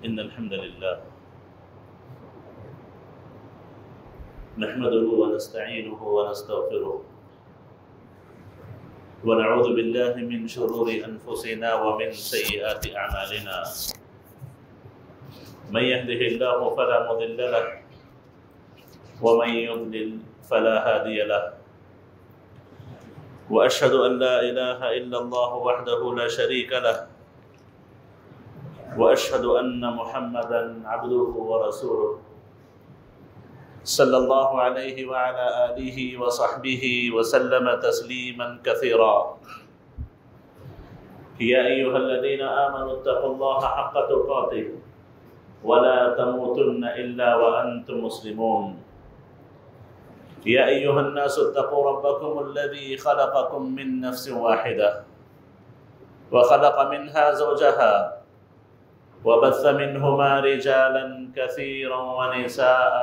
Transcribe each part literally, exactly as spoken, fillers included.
إن الحمد لله نحمده ونستعينه ونستغفره ونعوذ بالله من شرور أنفسنا ومن سيئات أعمالنا من يهده الله فلا مضل له ومن يضلل فلا هادي له وأشهد أن لا إله إلا الله وحده لا شريك له وأشهد أن محمدًا عبده ورسوله صلى الله عليه وعلى آله وصحبه وسلم تسليما كثيرا يا أيها الذين آمنوا اتقوا الله حق تقاته ولا تموتن إلا وأنتم مسلمون يا أيها الناس اتقوا ربكم الذي خلقكم من نفس واحدة وخلق منها زوجها وبث منهما رجالا كثيرا ونساء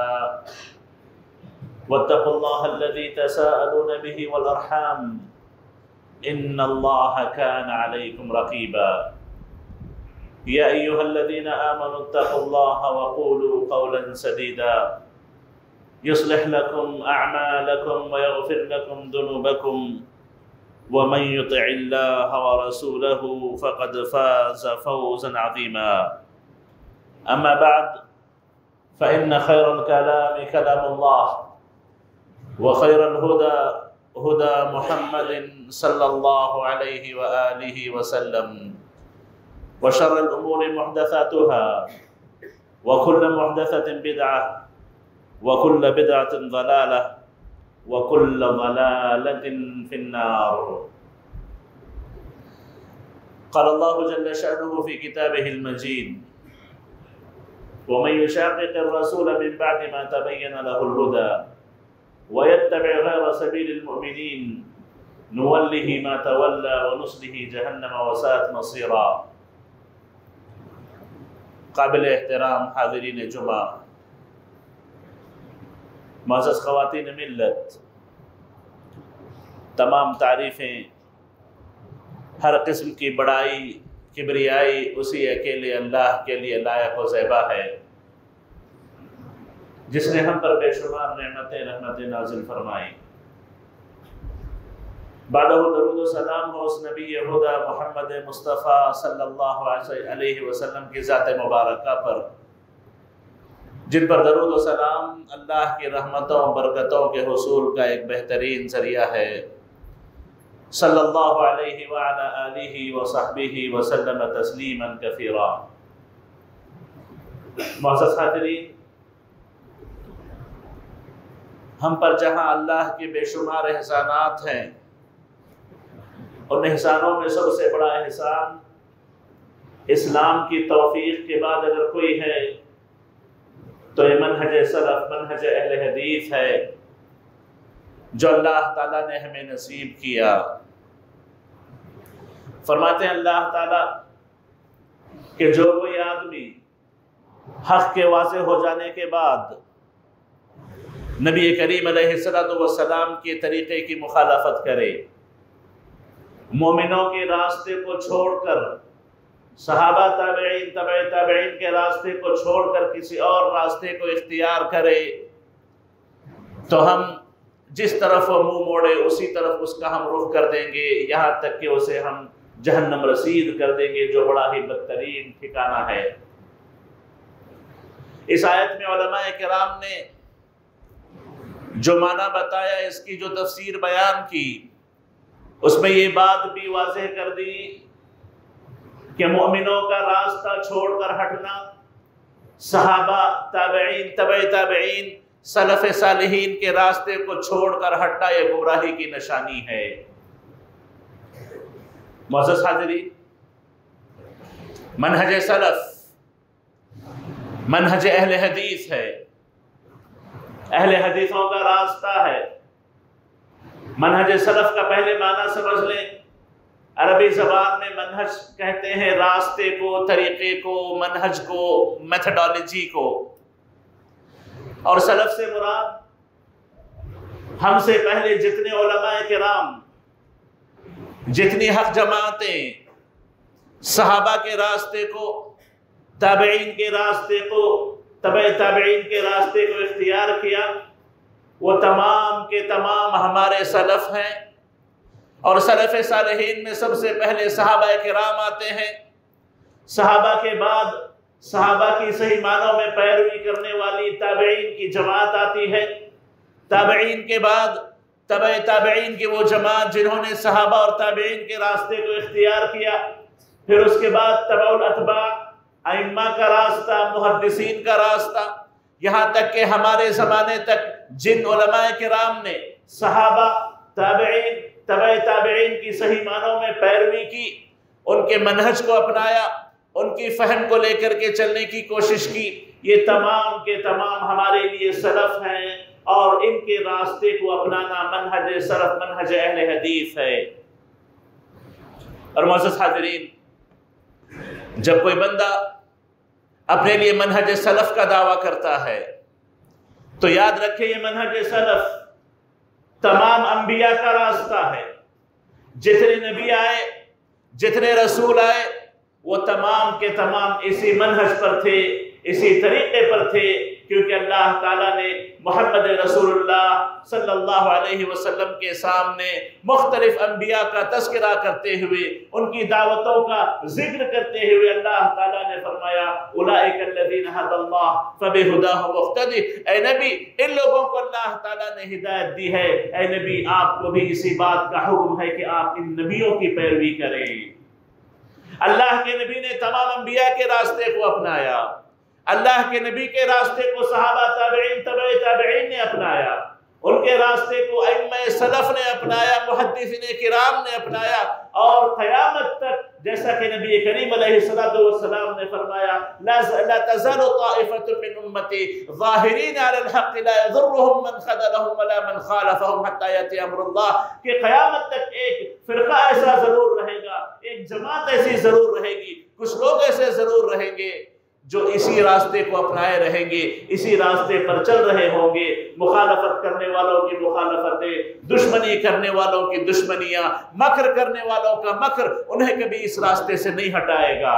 واتقوا الله الذي تساءلون به والأرحام إن الله كان عليكم رقيبا يا أيها الذين آمنوا اتقوا الله وقولوا قولا سديدا يصلح لكم أعمالكم ويغفر لكم ذنوبكم ومن يطع الله ورسوله فقد فاز فوزا عظيما أما بعد فإن خير الكلام كلام الله وخير الهدى هدى محمد صلى الله عليه وآله وسلم وشر الأمور محدثاتها وكل محدثة بدعة وكل بدعة ضلالة وكل ضلالة في النار قال الله جل شأنه في كتابه المجيد ومن يشاقق الرسول من بعد ما تبين له الهدى ويتبع غير سبيل المؤمنين نوله ما تولى ونصله جهنم وساءت مصيرا قابل احترام حاضرین جمعہ، معزز خواتین ملت، تمام تعریفیں، ہر قسم کی بڑائی کبریائی اسی اکیلے اللہ کے لیے لائق و زیبا ہے جس نے ہم پر بے شمار نعمتیں رحمتیں نازل فرمائی۔ بعدہ درود و سلام ہو اس نبی خدا محمد مصطفیٰ صلی اللہ علیہ وسلم کی ذات مبارکہ پر جن پر درود و سلام اللہ کی رحمتوں برکتوں کے حصول کا ایک بہترین ذریعہ ہے، صلی اللہ علیہ وعلی آلہ وصحبہ وسلم تسلیما کثیرا۔ معزز حاضرین، ہم پر جہاں اللہ کے بے شمار احسانات ہیں، ان احسانوں میں سب سے بڑا احسان اسلام کی توفیق کے بعد اگر کوئی ہے تو یہ منہج سلف، منہج اہل حدیث ہے جو اللہ تعالیٰ نے ہمیں نصیب کیا۔ فرماتے ہیں اللہ تعالیٰ کہ جو کوئی آدمی حق کے واضح ہو جانے کے بعد نبی کریم علیہ السلام کے طریقے کی مخالفت کرے، مومنوں کے راستے کو چھوڑ کر، صحابہ تابعین تبع تابعین کے راستے کو چھوڑ کر کسی اور راستے کو اختیار کرے، تو ہم جس طرف وہ منہ موڑے اسی طرف اس کا ہم رخ کر دیں گے، یہاں تک کہ اسے ہم جہنم رسید کر دیں گے، جو بڑا ہی بدترین ٹھکانہ ہے۔ اس آیت میں علماء کرام نے جو معنی بتایا، اس کی جو تفسیر بیان کی، اس میں یہ بات بھی واضح کر دی کہ مومنوں کا راستہ چھوڑ کر ہٹنا، صحابہ تابعین تبع تابعین سلف صالحین کے راستے کو چھوڑ کر ہٹنا یہ گمراہی کی نشانی ہے۔ معزز حاضرین، منہج سلف منہج اہل حدیث ہے، اہل حدیثوں کا راستہ ہے۔ منہج سلف کا پہلے معنی سمجھ لیں، عربی زبان میں منہج کہتے ہیں راستے کو، طریقے کو، منہج کو، میتھڈالوجی کو، اور سلف سے مراد ہم سے پہلے جتنے علماء کرام، جتنی حق جماعتیں صحابہ کے راستے کو تابعین کے راستے کو تبع تابعین کے راستے کو اختیار کیا، وہ تمام کے تمام ہمارے سلف ہیں، اور سلف صالحین میں سب سے پہلے صحابہ کرام آتے ہیں، صحابہ کے بعد صحابہ کی صحیح معنوں میں پیروی کرنے والی تابعین کی جماعت آتی ہے، تابعین کے بعد تبع تابعین کی وہ جماعت جنہوں نے صحابہ اور تابعین کے راستے کو اختیار کیا، پھر اس کے بعد تبع الاتباع، ائمہ کا راستہ، محدثین کا راستہ، یہاں تک کہ ہمارے زمانے تک جن علماء کرام نے صحابہ تابعین تبع تابعین کی صحیح معنوں میں پیروی کی، ان کے منہج کو اپنایا، ان کی فہم کو لے کر کے چلنے کی کوشش کی، یہ تمام کے تمام ہمارے لیے سلف ہیں، اور ان کے راستے کو اپنانا منہج سلف، منہج اہل حدیث ہے۔ اور معزز حاضرین، جب کوئی بندہ اپنے لیے منہج سلف کا دعویٰ کرتا ہے تو یاد رکھے یہ منہج سلف تمام انبیاء کا راستہ ہے۔ جتنے نبی آئے، جتنے رسول آئے، وہ تمام کے تمام اسی منہج پر تھے، اسی طریقے پر تھے، کیونکہ اللہ تعالیٰ نے محمد رسول اللہ صلی اللہ علیہ وسلم کے سامنے مختلف انبیاء کا تذکرہ کرتے ہوئے، ان کی دعوتوں کا ذکر کرتے ہوئے اللہ تعالیٰ نے فرمایا اولئک الذین ھدی اللہ فبہداہ مقتدی، اے نبی ان لوگوں کو اللہ تعالیٰ نے ہدایت دی ہے، اے نبی آپ کو بھی اسی بات کا حکم ہے کہ آپ ان نبیوں کی پیروی کریں۔ اللہ کے نبی نے تمام انبیاء کے راستے کو اپنایا، اللہ کے نبی کے راستے کو صحابہ تابعین تبع تابعین نے اپنایا، ان کے راستے کو ائمہ سلف نے اپنایا، محدثین کرام نے اپنایا، اور قیامت تک جیسا کہ نبی کریم علیہ السلام نے فرمایا لا تزال طائفة من امتی ظاہرین علی الحق لا يضرهم من خذلهم ولا من خالفهم حتى یأتی امر اللہ، کہ قیامت تک ایک فرقہ ایسا ضرور رہے گا، ایک جماعت ایسی ضرور رہے گی، کچھ لوگ ایسے ضرور رہیں گے جو اسی راستے کو اپنائے رہیں گے، اسی راستے پر چل رہے ہوں گے، مخالفت کرنے والوں کی مخالفتیں، دشمنی کرنے والوں کی دشمنیاں، مکر کرنے والوں کا مکر انہیں کبھی اس راستے سے نہیں ہٹائے گا۔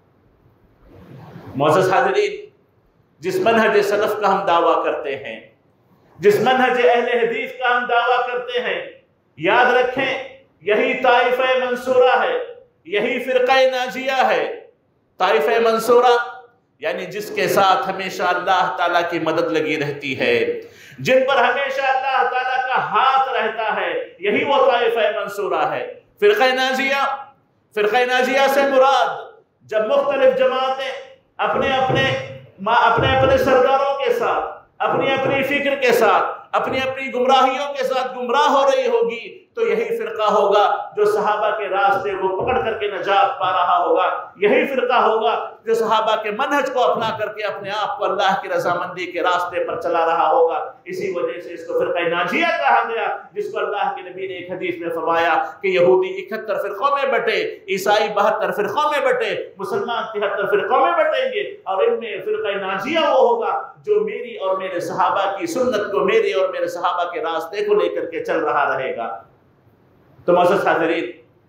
معزز حاضرین، جس منہج سلف کا ہم دعویٰ کرتے ہیں، جس منہج اہل حدیث کا ہم دعویٰ کرتے ہیں، یاد رکھیں یہی طائفہ منصورہ ہے، یہی فرقہ ناجیہ ہے۔ طائفہ منصورہ یعنی جس کے ساتھ ہمیشہ اللہ تعالیٰ کی مدد لگی رہتی ہے، جن پر ہمیشہ اللہ تعالیٰ کا ہاتھ رہتا ہے، یہی وہ طائفہ منصورہ ہے۔ فرقہ ناجیہ، فرقہ ناجیہ سے مراد جب مختلف جماعتیں اپنے اپنے اپنے اپنے سرداروں کے ساتھ، اپنی اپنی فکر کے ساتھ، اپنی اپنی گمراہیوں کے ساتھ گمراہ ہو رہی ہوگی، تو یہی فرقہ ہوگا جو صحابہ کے راستے کو پکڑ کر کے نجات پا رہا ہوگا، یہی فرقہ ہوگا جو صحابہ کے منہج کو اپنا کر کے اپنے آپ کو اللہ کی رضامندی کے راستے پر چلا رہا ہوگا۔ اسی وجہ سے اس کو فرقہ ناجیہ کہا گیا، جس کو اللہ کے نبی نے ایک حدیث میں فرمایا کہ یہودی اکہتر فرقوں میں بٹے، عیسائی بہتر فرقوں میں بٹے، مسلمان تہتر فرقوں میں بٹیں گے، اور ان میں فرقہ ناجیہ وہ ہوگا جو میری اور میرے صحابہ کی سنت کو، میری اور میرے صحابہ کے راستے کو لے کر کے چل رہا رہے گا۔ تو معزز حاضرین،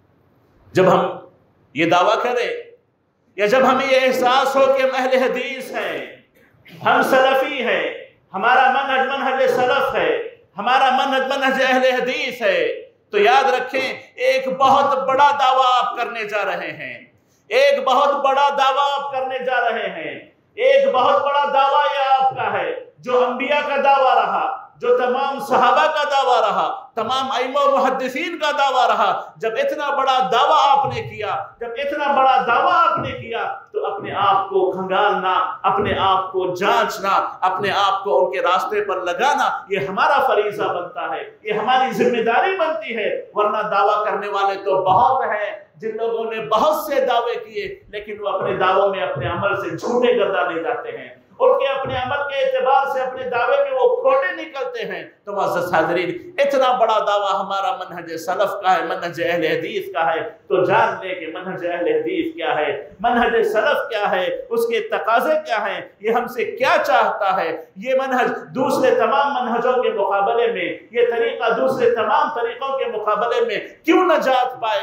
جب ہم یہ دعویٰ کریں یا جب ہمیں یہ احساس ہو کہ ہم اہل حدیث ہیں، ہم سلفی ہیں، ہمارا منہج منہج سلف ہے، ہمارا منہج منہج اہل حدیث ہے، تو یاد رکھیں ایک بہت بڑا دعویٰ آپ کرنے جا رہے ہیں، ایک بہت بڑا دعویٰ آپ کرنے جا رہے ہیں، ایک بہت بڑا دعویٰ یہ آپ کا ہے جو انبیاء کا دعویٰ رہا، جو تمام صحابہ کا دعویٰ رہا، تمام ائمہ و محدثین کا دعویٰ رہا۔ جب اتنا بڑا دعویٰ آپ نے کیا، جب اتنا بڑا دعویٰ آپ نے کیا، تو اپنے آپ کو کھنگالنا، اپنے آپ کو جانچنا، اپنے آپ کو ان کے راستے پر لگانا، یہ ہمارا فریضہ بنتا ہے، یہ ہماری ذمہ داری بنتی ہے۔ ورنہ دعویٰ کرنے والے تو بہت ہیں، جن لوگوں نے بہت سے دعوے کیے، لیکن وہ اپنے دعووں میں اپنے عمل سے جھوٹے گردانے جاتے ہیں، ان کے اپنے عمل کے اعتبار سے اپنے دعوے میں وہ کھوٹے نکلتے ہیں۔ تو معزز حاضرین، اتنا بڑا دعویٰ ہمارا منہج سلف کا ہے، منہج اہل حدیث کا ہے، تو جان لے کہ منہج اہل حدیث کیا ہے، منہج سلف کیا ہے، اس کے تقاضے کیا ہیں، یہ ہم سے کیا چاہتا ہے۔ یہ منہج دوسرے تمام منہجوں کے مقابلے میں، یہ طریقہ دوسرے تمام طریقوں کے مقابلے میں کیوں نجات پائے گا،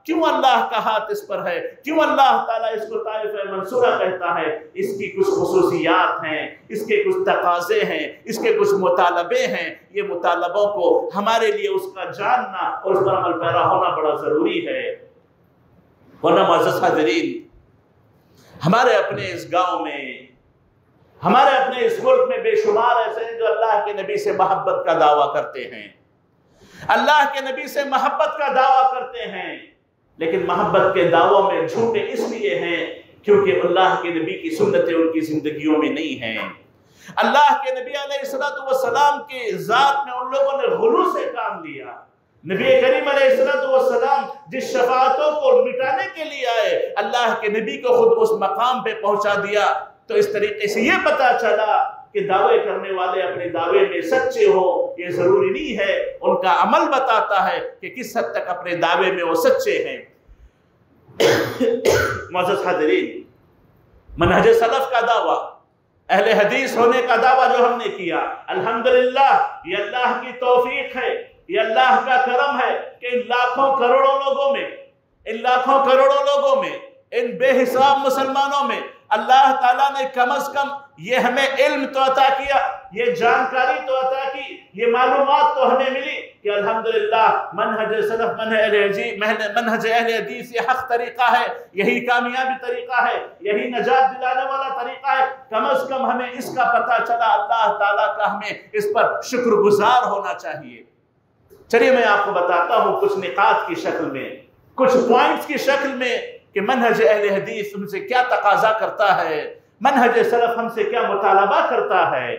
کیوں اللہ کا ہاتھ اس پر ہے, کیوں اللہ تعالیٰ اس کو طائفہ منصورہ کہتا ہے. اس کی کچھ خصوصیات ہیں, اس کے کچھ تقاضے ہیں, اس کے کچھ مطالبے ہیں. یہ مطالبوں کو ہمارے لیے اس کا جاننا اور اس پر عمل پیرا ہونا بڑا ضروری ہے. ورنہ معزز حاضرین, ہمارے اپنے اس گاؤں میں, ہمارے اپنے اس ملک میں بے شمار ایسے ہیں جو اللہ کے نبی سے محبت کا دعویٰ کرتے ہیں, اللہ کے نبی سے محبت کا دعویٰ کرتے ہیں, لیکن محبت کے دعووں میں جھوٹے اس لیے ہیں کیونکہ اللہ کے نبی کی سنتیں ان کی زندگیوں میں نہیں ہیں. اللہ کے نبی علیہ الصلوۃ والسلام کی ذات میں ان لوگوں نے غلو سے کام لیا. نبی کریم علیہ الصلوۃ والسلام جس شفاعتوں کو مٹانے کے لیے آئے, اللہ کے نبی کو خود اس مقام پہ پہنچا دیا. تو اس طریقے سے یہ پتا چلا کہ دعوے کرنے والے اپنے دعوے میں سچے ہو یہ ضروری نہیں ہے, ان کا عمل بتاتا ہے کہ کس حد تک اپنے دعوے میں وہ سچے ہیں. معزز حاضرین, منہج سلف کا دعویٰ, اہل حدیث ہونے کا دعویٰ جو ہم نے کیا, الحمدللہ یہ اللہ کی توفیق ہے, یہ اللہ کا کرم ہے کہ ان لاکھوں کروڑوں لوگوں میں, ان لاکھوں کروڑوں لوگوں میں, ان بے حساب مسلمانوں میں اللہ تعالیٰ نے کم از کم یہ ہمیں علم تو عطا کیا, یہ جانکاری تو عطا کی, یہ معلومات تو ہمیں ملی کہ الحمدللہ منہج سلف, منہج اہل حدیث یہ حق طریقہ ہے, یہی کامیابی طریقہ ہے, یہی نجات دلانے والا طریقہ ہے. کم از کم ہمیں اس کا پتہ چلا, اللہ تعالیٰ کا ہمیں اس پر شکر گزار ہونا چاہیے. چلیے میں آپ کو بتاتا ہوں کچھ نقاط کی شکل میں, کچھ پوائنٹس کی شکل میں کہ منہج اہل حدیث ہم سے کیا تقاضا کرتا ہے, منہج سلف ہم سے کیا مطالبہ کرتا ہے.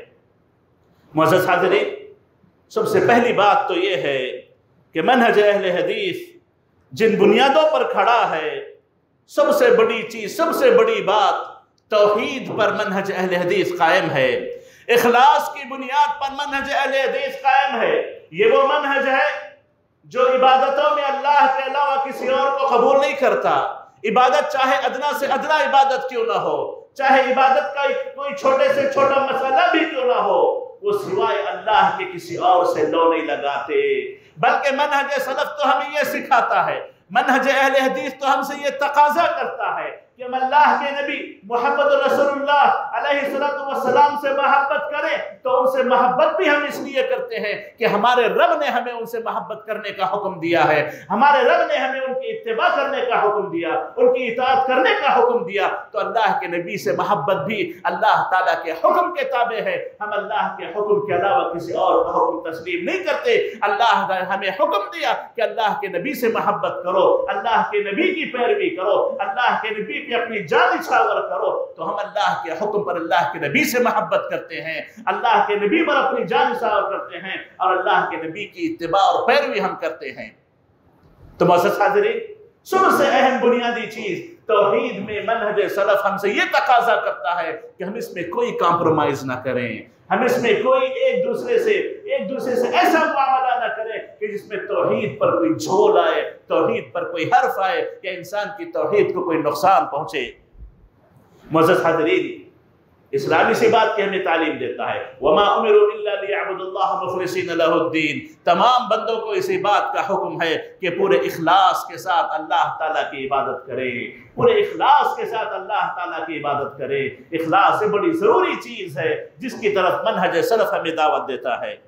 معزز حاضرین, سب سے پہلی بات تو یہ ہے کہ منہج اہل حدیث جن بنیادوں پر کھڑا ہے, سب سے بڑی چیز, سب سے بڑی بات توحید پر منہج اہل حدیث قائم ہے, اخلاص کی بنیاد پر منہج اہل حدیث قائم ہے. یہ وہ منہج ہے جو عبادتوں میں اللہ کے علاوہ کسی اور کو قبول نہیں کرتا. عبادت چاہے ادنا سے ادنا عبادت کیوں نہ ہو, چاہے عبادت کا کوئی چھوٹے سے چھوٹا مسئلہ بھی کیوں نہ ہو, وہ سوائے اللہ کے کسی اور سے لو نہیں لگاتے. بلکہ منہج سلف تو ہمیں یہ سکھاتا ہے, منہج اہل حدیث تو ہم سے یہ تقاضا کرتا ہے کہ ہم اللہ کے نبی محمد رسول اللہ علیہ السلام سے محبت کریں. تو ان سے محبت بھی ہم اس لیے کرتے ہیں کہ ہمارے رب نے ہمیں ان سے محبت کرنے کا حکم دیا ہے, ہمارے رب نے ہمیں ان کی اتباع کرنے کا حکم دیا, ان کی اطاعت کرنے کا حکم دیا. تو اللہ کے نبی سے محبت بھی اللہ تعالیٰ کے حکم کے تابع ہے. ہم اللہ کے حکم کے علاوہ کسی اور کا حکم تسلیم نہیں کرتے. اللہ نے ہمیں حکم دیا کہ اللہ کے نبی سے محبت کرو, اللہ کے نبی کی پیروی کرو, اللہ کے نبی پہ اپنی جان نچھاور کرو. تو ہم اللہ کے حکم پر اللہ کے نبی سے محبت کرتے ہیں, اللہ کے نبی پر اپنی جان نچھاور کرتے ہیں, اور اللہ کے نبی کی اتباع اور پیروی ہم کرتے ہیں. تو معزز حاضرین, سب سے اہم بنیادی چیز توحید میں منہج سلف ہم سے یہ تقاضا کرتا ہے کہ ہم اس میں کوئی کمپرومائز نہ کریں, ہم اس میں کوئی ایک دوسرے سے ایک دوسرے سے ایسا معاملہ نہ کریں کہ جس میں توحید پر کوئی جھول آئے, توحید پر کوئی حرف آئے, یا انسان کی توحید کو کوئی نقصان پہنچے. معزز حاضرین, اسلامی سی بات کی ہمیں تعلیم دیتا ہے, وَمَا أُمِرُوا إِلَّا لِيَعْبُدُوا اللَّهَ مُخْلِصِينَ لَهُ الدِّينَ. تمام بندوں کو اسی بات کا حکم ہے کہ پورے اخلاص کے ساتھ اللہ تعالیٰ کی عبادت کرے, پورے اخلاص کے ساتھ اللہ تعالیٰ کی عبادت کرے. اخلاص سے بڑی ضروری چیز ہے جس کی طرف منہج سلف ہمیں دعوت دیتا ہے.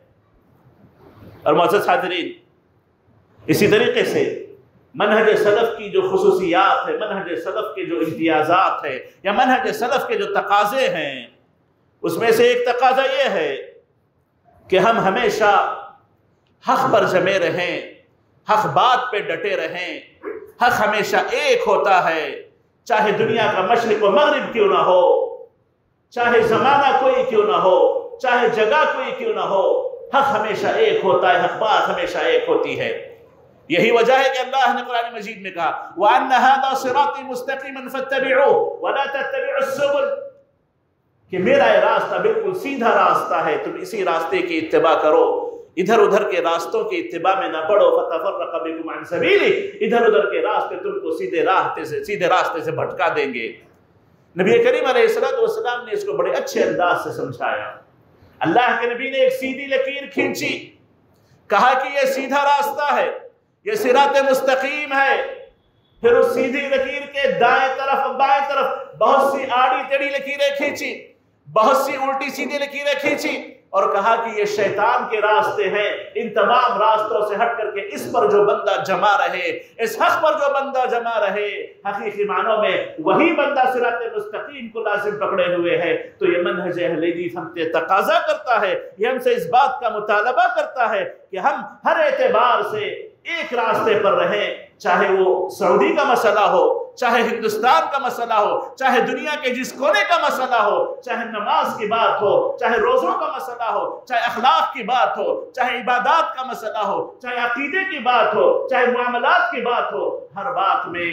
اور معزز حاضرین, اسی طریقے سے منہج سلف کی جو خصوصیات ہے, منہج سلف کے جو امتیازات ہے, یا منہج سلف کے جو تقاضے ہیں, اس میں سے ایک تقاضا یہ ہے کہ ہم ہمیشہ حق پر جمے رہیں, حق بات پہ ڈٹے رہیں. حق ہمیشہ ایک ہوتا ہے, چاہے دنیا کا مشرق و مغرب کیوں نہ ہو, چاہے زمانہ کوئی کیوں نہ ہو, چاہے جگہ کوئی کیوں نہ ہو, حق ہمیشہ ایک ہوتا ہے, حق بات ہمیشہ ایک ہوتی ہے. یہی وجہ ہے کہ اللہ نے قرآن مجید میں کہا وَأَنَّ هَذَا صِرَاطِي مُسْتَقِيمًا فَاتَّبِعُوهُ وَلَا تَتَّبِعُوا السُّبُلَ, کہ میرا یہ راستہ بالکل سیدھا راستہ ہے, تم اسی راستے کی اتباع کرو, ادھر ادھر کے راستوں کی اتباع میں نہ پڑو. فَتَفَرَّقَ بِكُمْ عَنْ سَبِيلِهِ, ادھر ادھر کے راستے تم کو سیدھے راستے سے سیدھے راستے سے بھٹکا دیں گے. نبی کریم علیہ السلام نے اس کو بڑے اچھے انداز سے سمجھایا. اللہ کے نبی نے ایک سیدھی لکیر کھینچی, کہا کہ یہ سیدھا راستہ ہے, یہ صراط مستقیم ہے, پھر اس سیدھی لکیر کے دائیں طرف بائیں طرف بہت سی آڑی ٹیڑھی لکیریں کھینچی، بہت سی الٹی سیدھی لکیریں کھینچی، اور کہا کہ یہ شیطان کے راستے ہیں، ان تمام راستوں سے ہٹ کر کے اس پر جو بندہ جمع رہے، اس حق پر جو بندہ جمع رہے، حقیقی معنوں میں وہی بندہ صراط مستقیم کو لازم پکڑے ہوئے ہے۔ تو یہ منہج اہل حدیث ہم سے تقاضا کرتا ہے، یہ ہم سے اس بات کا مطالبہ کرتا ہے کہ ہم ہر اعتبار سے ایک راستے پر رہیں، چاہے وہ سعودی کا مسئلہ ہو، چاہے ہندوستان کا مسئلہ ہو، چاہے دنیا کے جس کونے کا مسئلہ ہو، چاہے نماز کی بات ہو، چاہے روزوں کا مسئلہ ہو، چاہے اخلاق کی بات ہو، چاہے عبادات کا مسئلہ ہو، چاہے عقیدے کی بات ہو، چاہے معاملات کی بات ہو، ہر بات میں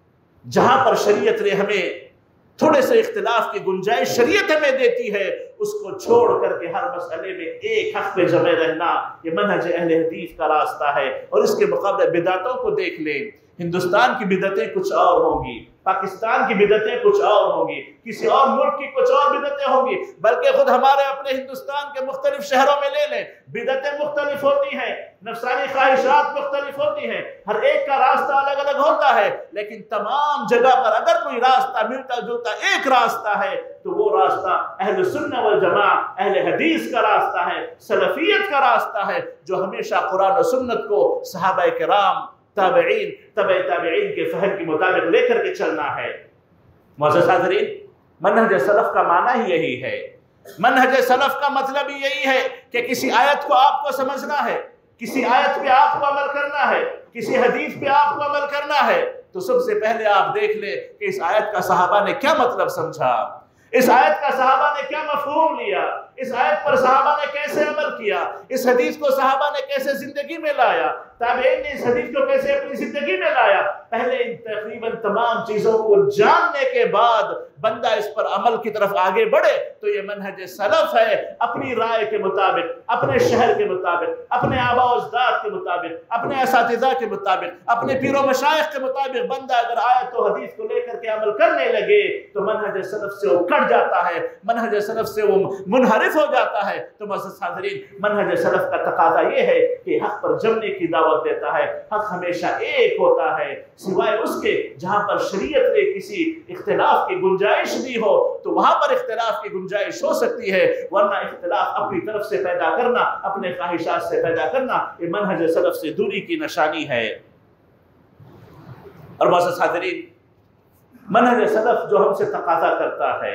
جہاں پر شریعت نے ہمیں تھوڑے سے اختلاف کی گنجائش شریعت ہمیں دیتی ہے، اس کو چھوڑ کر کے ہر مسئلے میں ایک حق پہ جمع رہنا، یہ منہج اہل حدیث کا راستہ ہے۔ اور اس کے مقابلے بدعتوں کو دیکھ لیں، ہندوستان کی بدعتیں کچھ اور ہوں گی، پاکستان کی بدعتیں کچھ اور ہوں گی، کسی اور ملک کی کچھ اور بدعتیں ہوں گی، بلکہ خود ہمارے اپنے ہندوستان کے مختلف شہروں میں لے لیں، بدعتیں مختلف ہوتی ہیں، نفسانی خواہشات مختلف ہوتی ہیں، ہر ایک کا راستہ الگ الگ ہوتا ہے، لیکن تمام جگہ پر اگر کوئی راستہ ملتا جلتا ایک راستہ ہے تو وہ راستہ اہل سنت والجماع، اہل حدیث کا راستہ ہے، سلفیت کا راستہ ہے، جو ہمیشہ قرآن و سنت کو صحابہ کرام، تابعین، تبع تابعین کے فہم کے مطابق لے کر کے چلنا ہے۔ معزز حاضرین، منہج سلف کا معنی ہی یہی ہے، منہج سلف کا مطلب ہی یہی ہے کہ کسی آیت کو آپ کو سمجھنا ہے، کسی آیت پہ آپ کو عمل کرنا ہے، کسی حدیث پہ آپ کو عمل کرنا ہے، تو سب سے پہلے آپ دیکھ لیں کہ اس آیت کا صحابہ نے کیا مطلب سمجھا، اس آیت کا صحابہ نے کیا مفہوم لیا، اس آیت پر صحابہ نے کیسے عمل کیا، اس حدیث کو صحابہ نے کیسے زندگی میں لایا، تابعین نے اس حدیث کو کیسے اپنی زندگی میں لایا۔ پہلے ان تقریباً تمام چیزوں کو جاننے کے بعد بندہ اس پر عمل کی طرف آگے بڑھے تو یہ منہج سلف ہے، اپنی رائے کے مطابق، اپنے شہر کے مطابق، اپنے آباء و اجداد کے مطابق، اپنے اساتذہ کے مطابق، اپنے پیر و مشائخ کے مطابق بندہ اگر آیت و حدیث کو لے کر کے عمل کرنے لگے تو منہج سلف سے وہ کٹ جاتا ہے، منہج سلف سے وہ منحرف ہو جاتا ہے۔ تو معزز حاضرین، منہج سلف کا تقاضا یہ ہے کہ حق پر جمنے کی دعوت دیتا ہے، حق ہمیشہ ایک ہوتا ہے، سوائے اس کے جہاں پر شریعت نے کسی اختلاف کی گنجائش دی ہو تو وہاں پر اختلاف کی گنجائش ہو سکتی ہے، ورنہ اختلاف اپنی طرف سے پیدا کرنا، اپنے خواہشات سے پیدا کرنا، یہ منہج سلف سے دوری کی نشانی ہے۔ اور معزز حاضرین، منہج سلف جو ہم سے تقاضا کرتا ہے